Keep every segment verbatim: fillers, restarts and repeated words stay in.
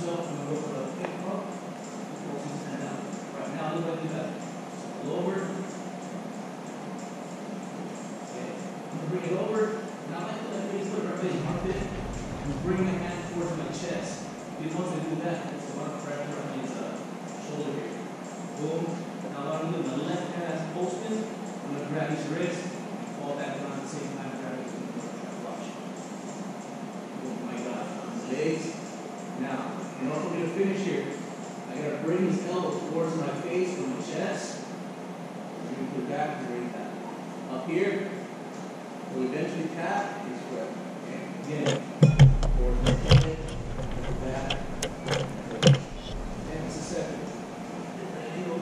myself, I'm going to go for the hip up, and down. Right now, look like that. Lower. Okay. I'm going to bring it over. Now, I feel like it's right face, armpit. I'm bring my hand towards my chest. Because once I do that, it's a lot of pressure on his uh, shoulder here. Boom. Now, what I'm going to do, my left hand as postman, I'm going to grab his wrist, fall back down at the same time, grab his watch. Oh my God. Legs. Now, in order for me to finish here, I got to bring his elbow towards my face from my chest. I'm going to put back and bring that. Up here, we'll eventually tap and spread. Okay. Again, towards my head, back. And it's a second. Different angle.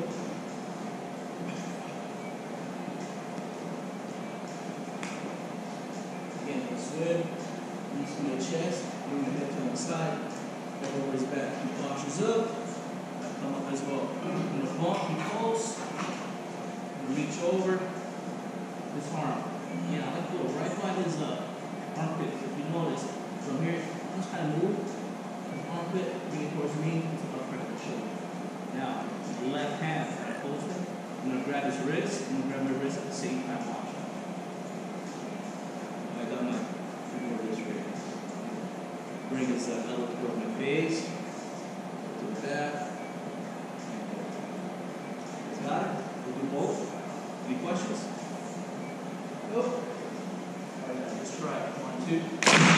Again, swim. Reach from your chest, bring your head to one side. Over his back, he poshes up, I come up as well. I'm going to bump him close, reach over his arm. Yeah, I like to go right by his uh, armpit. If you notice, from here, I just kind of move his armpit, bring it towards me, it's about to the shoulder. Now, left hand, right posted, I'm going to grab his wrist, I'm going to grab my wrist at the same time. Watch. I got my finger wrist right here. Bring his uh, elbow toward my face, to the back. Got it? We'll do both. Any questions? Nope. All right, let's try it. One, two.